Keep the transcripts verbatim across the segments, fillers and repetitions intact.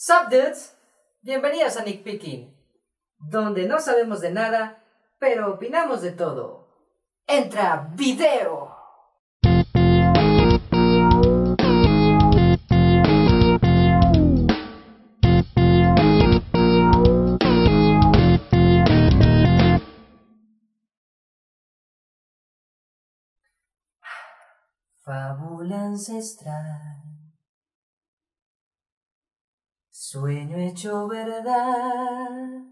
Sup dudes, bienvenidos a Nick Picking, donde no sabemos de nada, pero opinamos de todo. ¡Entra video! Fábula ancestral, sueño hecho verdad,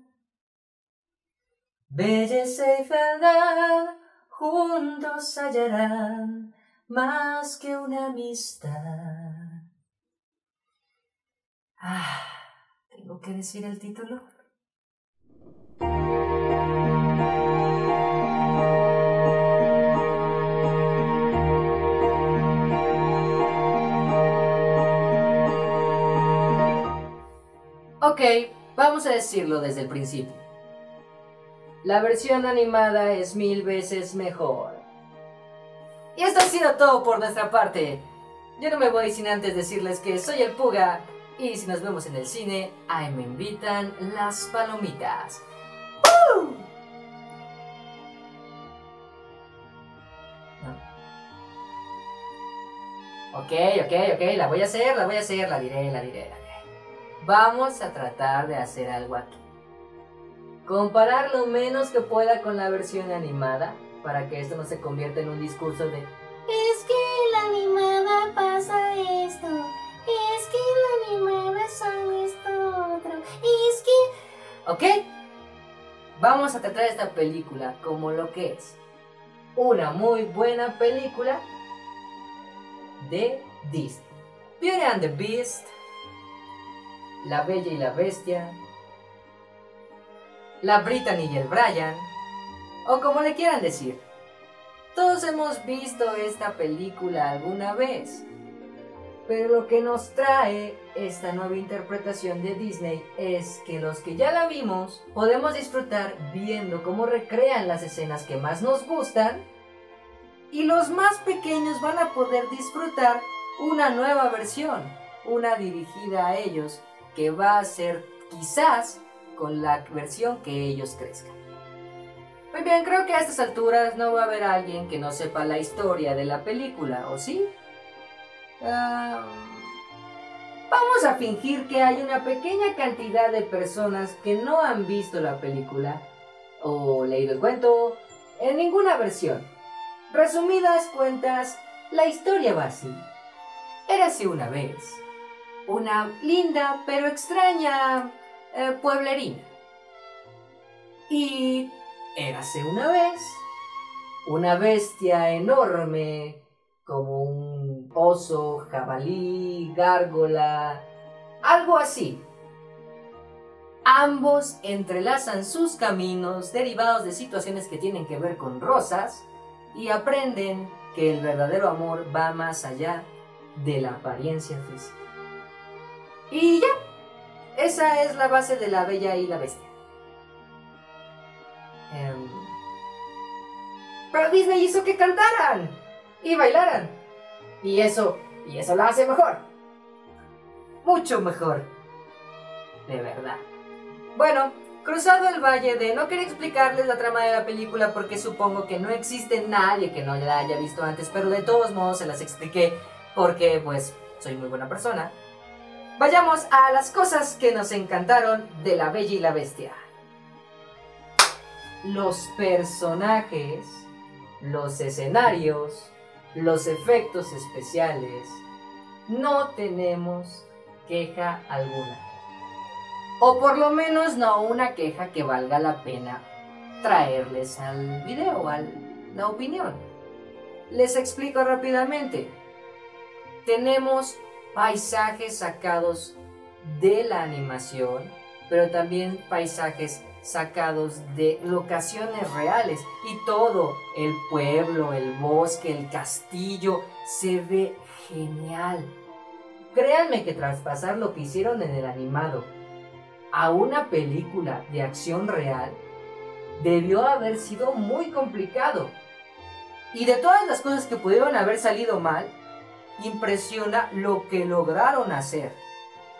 belleza y fealdad juntos hallarán más que una amistad. Ah, ¿tengo que decir el título? Ok, vamos a decirlo desde el principio. La versión animada es mil veces mejor. Y esto ha sido todo por nuestra parte. Yo no me voy sin antes decirles que soy el Puga. Y si nos vemos en el cine, ahí me invitan las palomitas. ¡Woo! No. Ok, ok, ok, la voy a hacer, la voy a hacer, la diré, la diré, la diré. Vamos a tratar de hacer algo aquí. Comparar lo menos que pueda con la versión animada, para que esto no se convierta en un discurso de es que en la animada pasa esto, es que en la animada son esto otro, es que... ¿ok? Vamos a tratar esta película como lo que es. Una muy buena película de Disney. Beauty and the Beast, La Bella y la Bestia, La Brittany y el Brian, o como le quieran decir. Todos hemos visto esta película alguna vez, pero lo que nos trae esta nueva interpretación de Disney es que los que ya la vimos podemos disfrutar viendo cómo recrean las escenas que más nos gustan, y los más pequeños van a poder disfrutar una nueva versión, una dirigida a ellos, que va a ser quizás con la versión que ellos crezcan. Muy bien, creo que a estas alturas no va a haber alguien que no sepa la historia de la película, ¿o sí? Uh, vamos a fingir que hay una pequeña cantidad de personas que no han visto la película o leído el cuento en ninguna versión. Resumidas cuentas, la historia va así. Érase una vez una linda pero extraña eh, pueblerina. Y érase una vez una bestia enorme como un oso, jabalí, gárgola, algo así. Ambos entrelazan sus caminos derivados de situaciones que tienen que ver con rosas y aprenden que el verdadero amor va más allá de la apariencia física. Y ya, esa es la base de La Bella y la Bestia. Um, pero Disney hizo que cantaran y bailaran. Y eso, y eso la hace mejor. Mucho mejor. De verdad. Bueno, cruzado el valle de... No quería explicarles la trama de la película porque supongo que no existe nadie que no la haya visto antes, pero de todos modos se las expliqué porque, pues, soy muy buena persona. Vayamos a las cosas que nos encantaron de La Bella y la Bestia. Los personajes, los escenarios, los efectos especiales. No tenemos queja alguna. O por lo menos no una queja que valga la pena traerles al video, a la opinión. Les explico rápidamente. Tenemos paisajes sacados de la animación, pero también paisajes sacados de locaciones reales, y todo, el pueblo, el bosque, el castillo, se ve genial. Créanme que traspasar lo que hicieron en el animado a una película de acción real debió haber sido muy complicado. Y de todas las cosas que pudieron haber salido mal, impresiona lo que lograron hacer.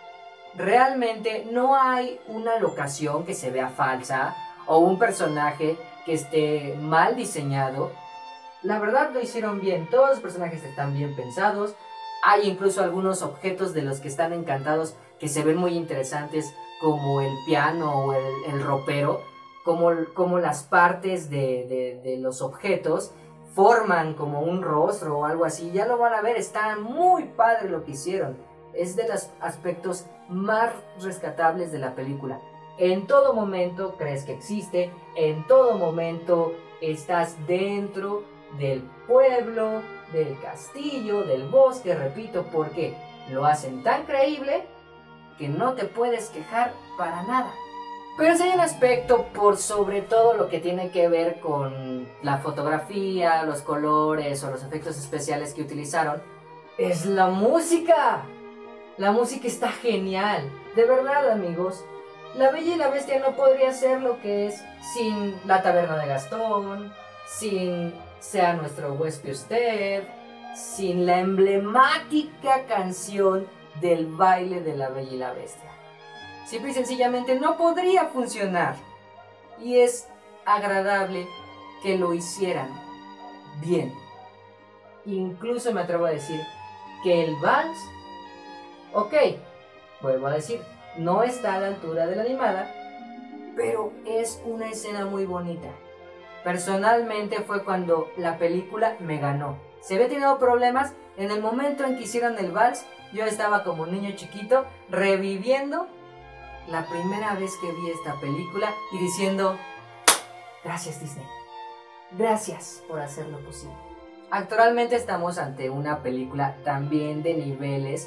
realmente no hay una locación que se vea falsa o un personaje que esté mal diseñado. La verdad lo hicieron bien, todos los personajes están bien pensados. Hay incluso algunos objetos de los que están encantados que se ven muy interesantes, como el piano o el, el ropero, como, como las partes de, de, de los objetos forman como un rostro o algo así. Ya lo van a ver, está muy padre lo que hicieron. Es de los aspectos más rescatables de la película. En todo momento crees que existe, en todo momento estás dentro del pueblo, del castillo, del bosque, repito, porque lo hacen tan creíble que no te puedes quejar para nada. Pero si hay un aspecto por sobre todo lo que tiene que ver con la fotografía, los colores o los efectos especiales que utilizaron, es la música. La música está genial. De verdad, amigos, La Bella y la Bestia no podría ser lo que es sin la taberna de Gastón, sin Sea nuestro huésped usted, sin la emblemática canción del baile de La Bella y la Bestia. Simple y sencillamente no podría funcionar. Y es agradable que lo hicieran bien. Incluso me atrevo a decir que el vals, ok, vuelvo a decir, no está a la altura de la animada, pero es una escena muy bonita. Personalmente fue cuando la película me ganó. Si había tenido problemas, en el momento en que hicieron el vals, yo estaba como un niño chiquito reviviendo la primera vez que vi esta película y diciendo: gracias Disney, gracias por hacerlo posible. Actualmente estamos ante una película también de niveles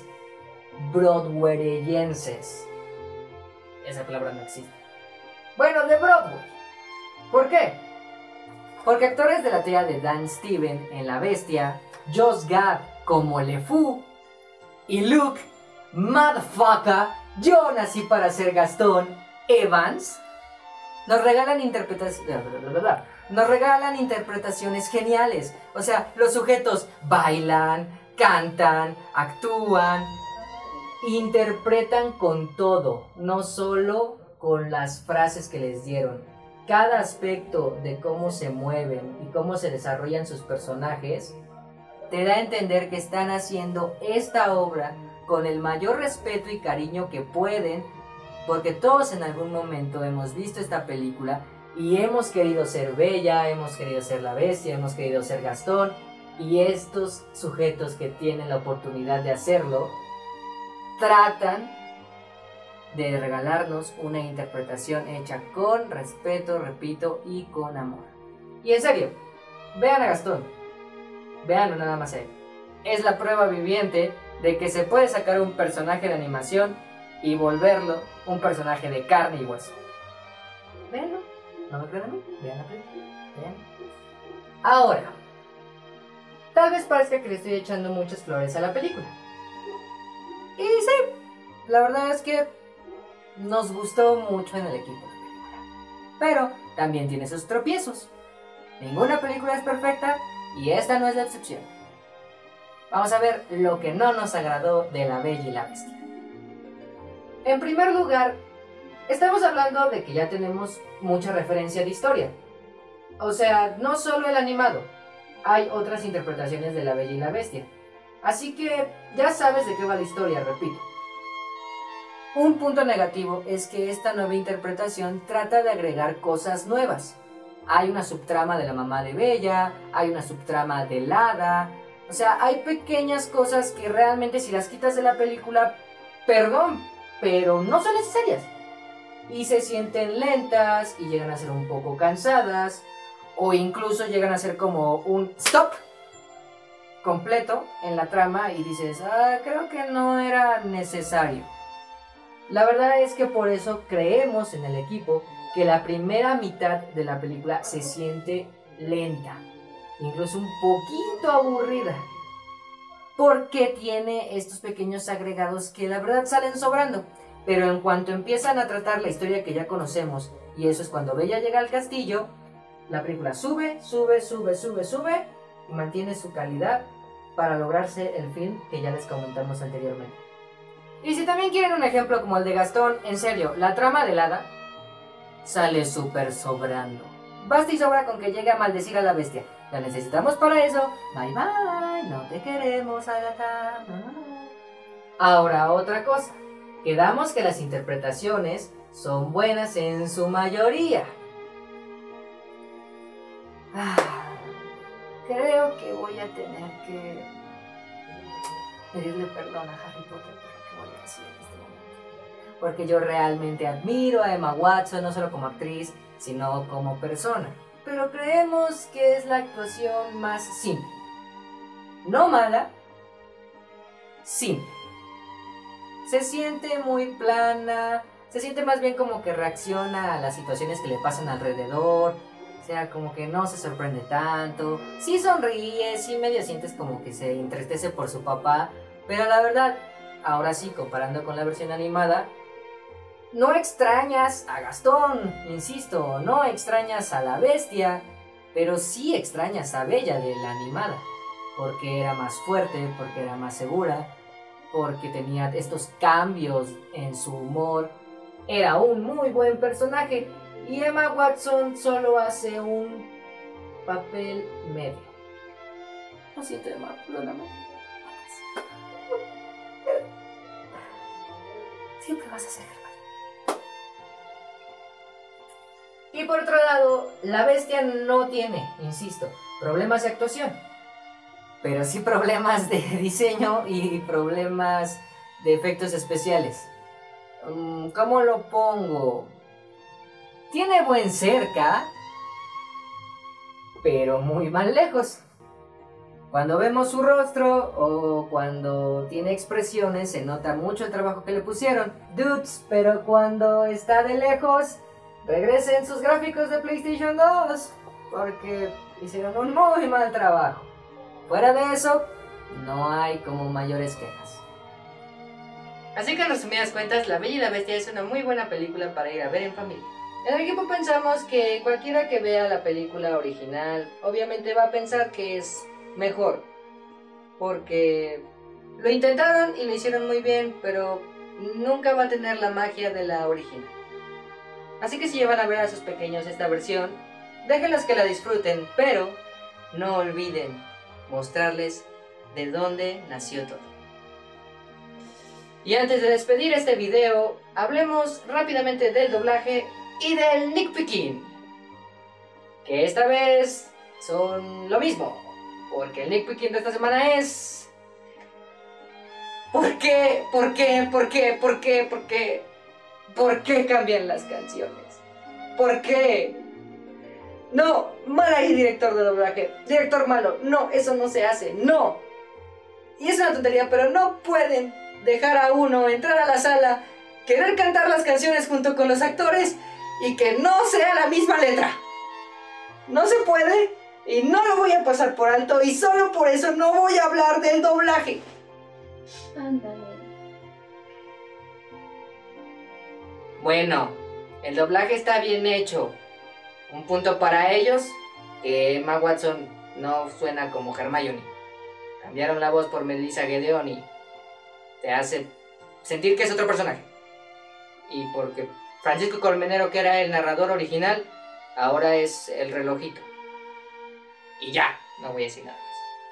broadwayenses. Esa palabra no existe. Bueno, de Broadway. ¿Por qué? Porque actores de la talla de Dan Stevens en La Bestia, Josh Gad como LeFou y Luke Motherfucker, yo nací para ser Gastón Evans, nos regalan interpretaciones, nos regalan interpretaciones geniales. O sea, los sujetos bailan, cantan, actúan, interpretan con todo, no solo con las frases que les dieron. Cada aspecto de cómo se mueven y cómo se desarrollan sus personajes te da a entender que están haciendo esta obra con el mayor respeto y cariño que pueden, porque todos en algún momento hemos visto esta película y hemos querido ser Bella, hemos querido ser la Bestia, hemos querido ser Gastón, y estos sujetos que tienen la oportunidad de hacerlo tratan de regalarnos una interpretación hecha con respeto, repito, y con amor. Y en serio, vean a Gastón, veanlo nada más a él. Es la prueba viviente de que se puede sacar un personaje de animación y volverlo un personaje de carne y hueso. Véanlo, no me crean a mí, vean la película, vean. Ahora, tal vez parezca que le estoy echando muchas flores a la película. Y sí, la verdad es que nos gustó mucho en el equipo de película. Pero también tiene sus tropiezos. Ninguna película es perfecta y esta no es la excepción. Vamos a ver lo que no nos agradó de La Bella y la Bestia. En primer lugar, estamos hablando de que ya tenemos mucha referencia de historia. O sea, no solo el animado, hay otras interpretaciones de La Bella y la Bestia. Así que ya sabes de qué va la historia, repito. Un punto negativo es que esta nueva interpretación trata de agregar cosas nuevas. Hay una subtrama de la mamá de Bella, hay una subtrama del hada. O sea, hay pequeñas cosas que realmente si las quitas de la película, perdón, pero no son necesarias. Y se sienten lentas y llegan a ser un poco cansadas, o incluso llegan a ser como un stop completo en la trama y dices, ah, creo que no era necesario. La verdad es que por eso creemos en el equipo que la primera mitad de la película se siente lenta, incluso un poquito aburrida, porque tiene estos pequeños agregados que la verdad salen sobrando. Pero en cuanto empiezan a tratar la historia que ya conocemos, y eso es cuando Bella llega al castillo, la película sube, sube, sube, sube, sube y mantiene su calidad para lograrse el film que ya les comentamos anteriormente. Y si también quieren un ejemplo como el de Gastón, en serio, la trama del hada sale súper sobrando. Basta y sobra con que llegue a maldecir a la bestia. La necesitamos para eso. Bye bye, no te queremos, Agatha. No, no, no. Ahora, otra cosa. Quedamos que las interpretaciones son buenas en su mayoría. Ah, creo que voy a tener que pedirle perdón a Harry Potter por lo que voy a decir en este momento. Porque yo realmente admiro a Emma Watson, no solo como actriz, sino como persona. Pero creemos que es la actuación más simple. No mala, simple. Se siente muy plana, se siente más bien como que reacciona a las situaciones que le pasan alrededor. O sea, como que no se sorprende tanto. Sí sonríe, sí medio sientes como que se entristece por su papá. Pero la verdad, ahora sí, comparando con la versión animada, no extrañas a Gastón, insisto, no extrañas a la bestia, pero sí extrañas a Bella de la animada, porque era más fuerte, porque era más segura, porque tenía estos cambios en su humor, era un muy buen personaje, y Emma Watson solo hace un papel medio. Lo siento, Emma, perdóname. Siempre vas a ser hermano. Y por otro lado, la bestia no tiene, insisto, problemas de actuación, pero sí problemas de diseño y problemas de efectos especiales. ¿Cómo lo pongo? Tiene buen cerca, pero muy mal lejos. Cuando vemos su rostro o cuando tiene expresiones se nota mucho el trabajo que le pusieron. Dudes, pero cuando está de lejos, regresen sus gráficos de PlayStation dos, porque hicieron un muy mal trabajo. Fuera de eso, no hay como mayores quejas. Así que en resumidas cuentas, La Bella y la Bestia es una muy buena película para ir a ver en familia. En el equipo pensamos que cualquiera que vea la película original, obviamente va a pensar que es mejor, porque lo intentaron y lo hicieron muy bien, pero nunca va a tener la magia de la original. Así que si llevan a ver a sus pequeños esta versión, déjenlos que la disfruten, pero no olviden mostrarles de dónde nació todo. Y antes de despedir este video, hablemos rápidamente del doblaje y del nitpicking, que esta vez son lo mismo, porque el nitpicking de esta semana es... ¿Por qué? ¿Por qué? ¿Por qué? ¿Por qué? ¿Por qué? ¿Por qué cambian las canciones? ¿Por qué? No, mal ahí, director de doblaje. Director malo, no, eso no se hace, no. Y es una tontería, pero no pueden dejar a uno entrar a la sala, querer cantar las canciones junto con los actores y que no sea la misma letra. No se puede y no lo voy a pasar por alto y solo por eso no voy a hablar del doblaje. Ándale. Bueno, el doblaje está bien hecho. Un punto para ellos, que Emma Watson no suena como Hermione. Cambiaron la voz por Melissa Gedeon y te hace sentir que es otro personaje. Y porque Francisco Colmenero, que era el narrador original, ahora es el relojito. Y ya, no voy a decir nada más.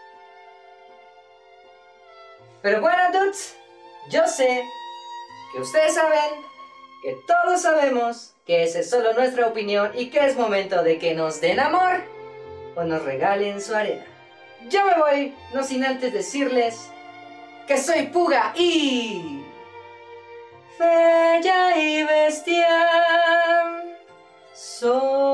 Pero bueno, dudes, yo sé que ustedes saben, que todos sabemos que esa es solo nuestra opinión y que es momento de que nos den amor o nos regalen su arena. Yo me voy, no sin antes decirles que soy Puga y... Bella y Bestia soy.